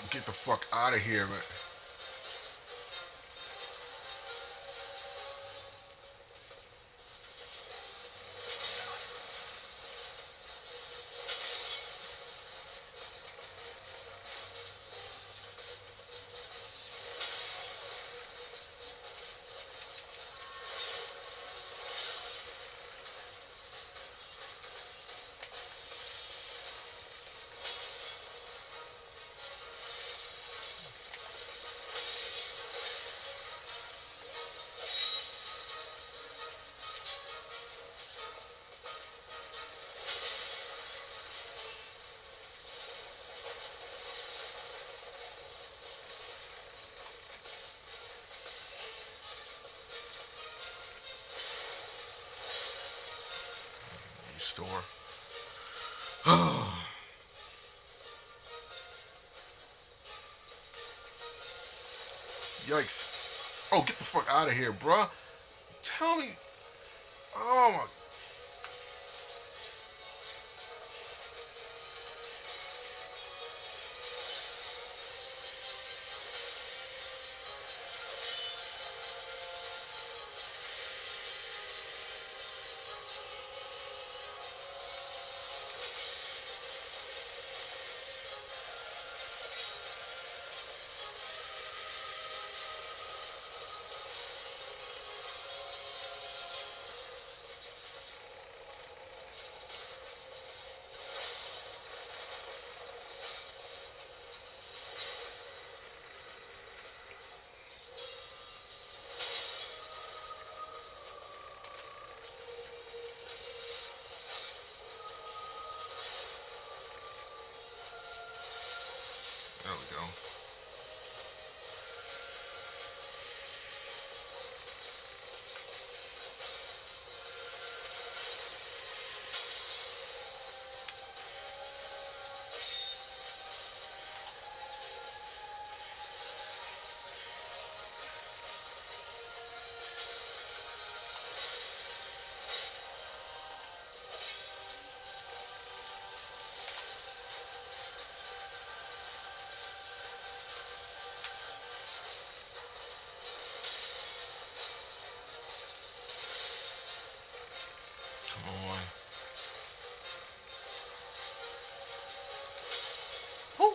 Get the fuck out of here, man. Store. Yikes. Oh, get the fuck out of here, bruh. Tell me. Oh my. There we go. Come on. Woo.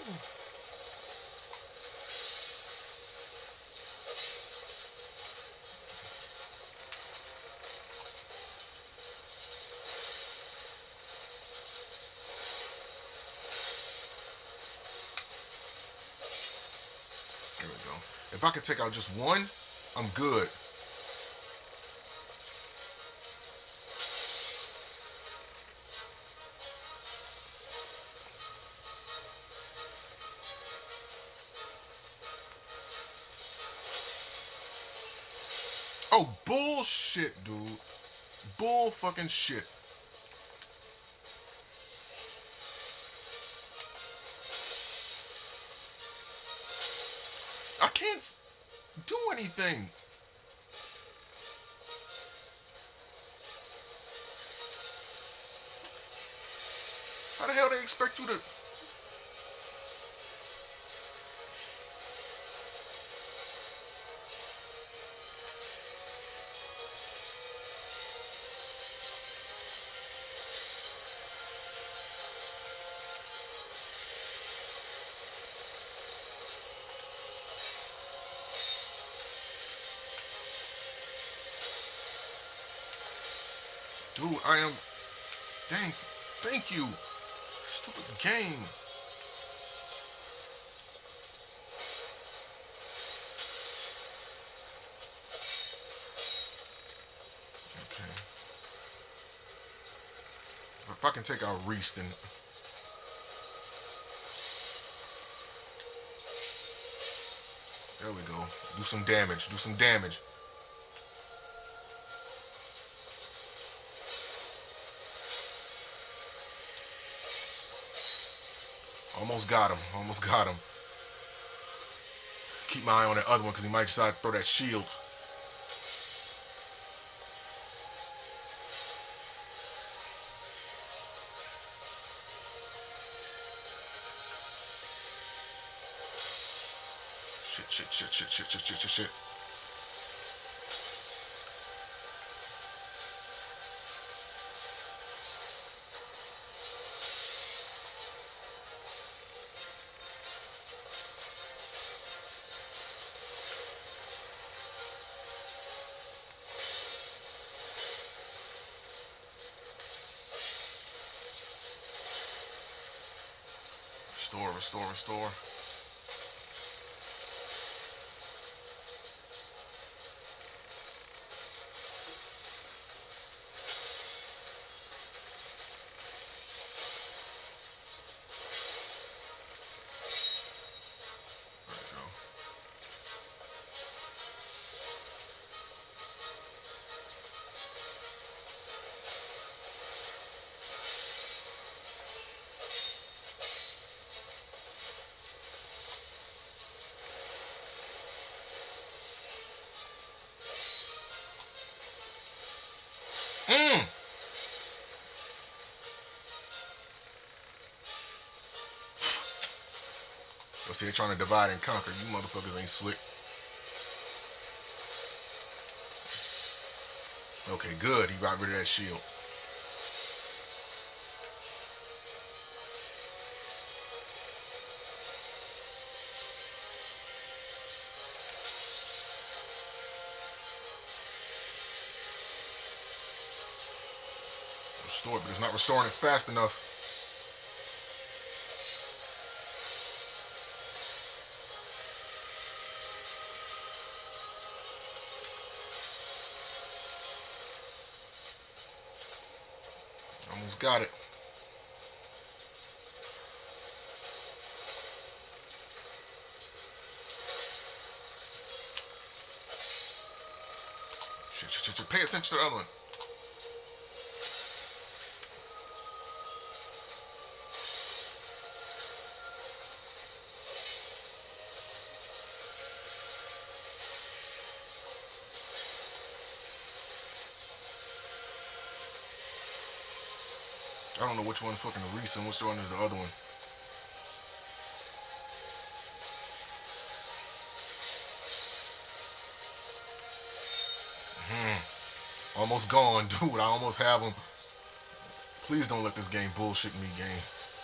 There we go. If I could take out just one, I'm good. Oh, bullshit, dude. Bull fucking shit. I can't do anything. How the hell they expect you to? Dude, I am. Thank you. Stupid game. Okay. If I can take out Reese, then there we go. Do some damage. Do some damage. Almost got him. Almost got him. Keep my eye on that other one because he might decide to throw that shield. Shit. Restore. There we go. Let's see, they're trying to divide and conquer. You motherfuckers ain't slick. Okay, good. He got rid of that shield. Restore it, but it's not restoring it fast enough. Almost got it. Shit. Pay attention to the other one. I don't know which one's fucking recent, which one is the other one. Almost gone, dude. I almost have him. Please don't let this game bullshit me, game.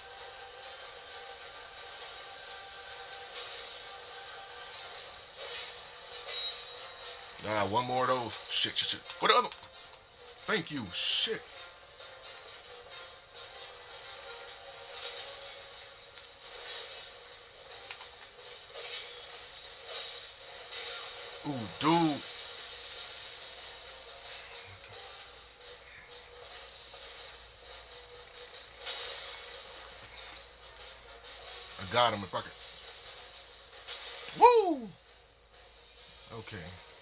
Ah, one more of those. Shit. What the other? Thank you. Shit. Ooh, dude. I got him if I could. Woo! Okay.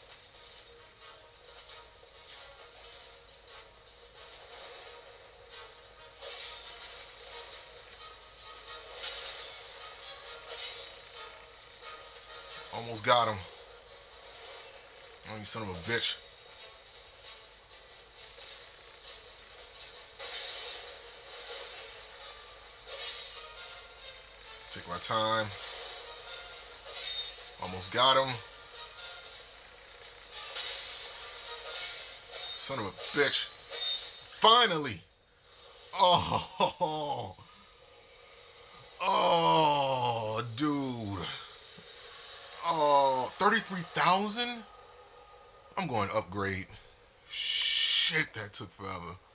Almost got him. Oh, you son of a bitch. Take my time. Almost got him. Son of a bitch. Finally. Oh, dude. Oh, 33,000? I'm going to upgrade. Shit, that took forever.